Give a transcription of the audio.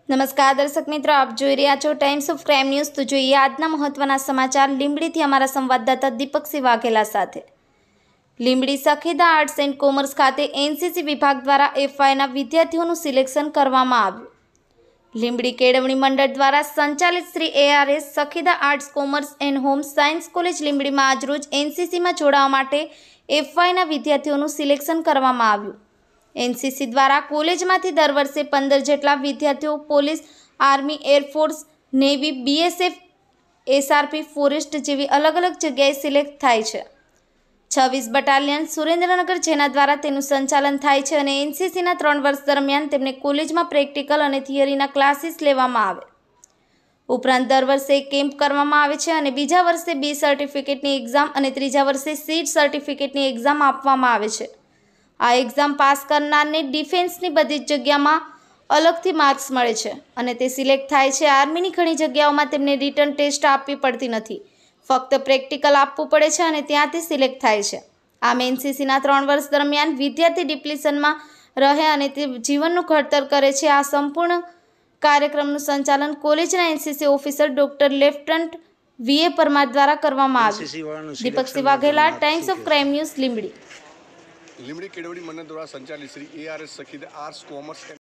નમસ્કાર દર્શક મિત્રો, આપ જોઈ રહ્યા છો ટાઈમ્સ ઓફ ક્રાઇમ ન્યૂઝ। તો જોઈએ આજના મહત્વના સમાચાર લીંબડીથી અમારા સંવાદદાતા દીપકસિંહ વાઘેલા સાથે। Limbdi Sakheda arts and commerce ખાતે એનસીસી વિભાગ દ્વારા એફવાયના વિદ્યાર્થીઓનું સિલેક્શન કરવામાં આવ્યું। લીંબડી કેળવણી મંડળ દ્વારા સંચાલિત Shri ARS Sakheda arts commerce and home science college લીંબડીમાં આજરોજ એનસીસીમાં જોડાવા માટે એફવાયના વિદ્યાર્થીઓનું સિલેક્શન કરવામાં આવ્યું। એનસીસી દ્વારા કોલેજમાંથી દર વર્ષે 15 જેટલા વિદ્યાર્થીઓ police, army, air force, navy, BSF, SRP, forest જેવી અલગ અલગ જગ્યાએ સિલેક્ટ થાય છે। 26 બટાલિયન સુરેન્દ્રનગર જેના દ્વારા તેનું સંચાલન થાય છે અને એનસીસીના 3 વર્ષ દરમિયાન તેમને કોલેજમાં પ્રેક્ટિકલ અને થિયરીના ક્લાસીસ લેવામાં આવે। ઉપરાંત દર વર્ષે કેમ્પ કરવામાં આવે છે અને બીજા વર્ષે B સર્ટિફિકેટની એક્ઝામ અને ત્રીજા વર્ષે C સર્ટિફિકેટની એક્ઝામ આપવામાં આવે છે। આ એક્ઝામ પાસ કરનારને ડિફેન્સની બધી જ જગ્યામાં અલગથી માર્ક્સ મળે છે અને તે સિલેક્ટ થાય છે। આર્મીની ઘણી જગ્યાઓમાં તેમને રિટર્ન ટેસ્ટ આપવી પડતી નથી, ફક્ત પ્રેક્ટિકલ આપવું પડે છે અને ત્યાંથી સિલેક્ટ થાય છે। આમ એનસીસીના 3 વર્ષ દરમિયાન વિદ્યાર્થી ડિપ્રેશનમાં રહે અને તે જીવનનું ઘડતર કરે છે। આ સંપૂર્ણ કાર્યક્રમનું સંચાલન કોલેજના NCC officer doctor lieutenant VA Parmar દ્વારા કરવામાં આવ્યું। Deepaksinh Vaghela, Times of Crime News, Limbdi. Limbdi કેળવણી મંડળ દ્વારા સંચાલિત Shri ARS Sakheda arts commerce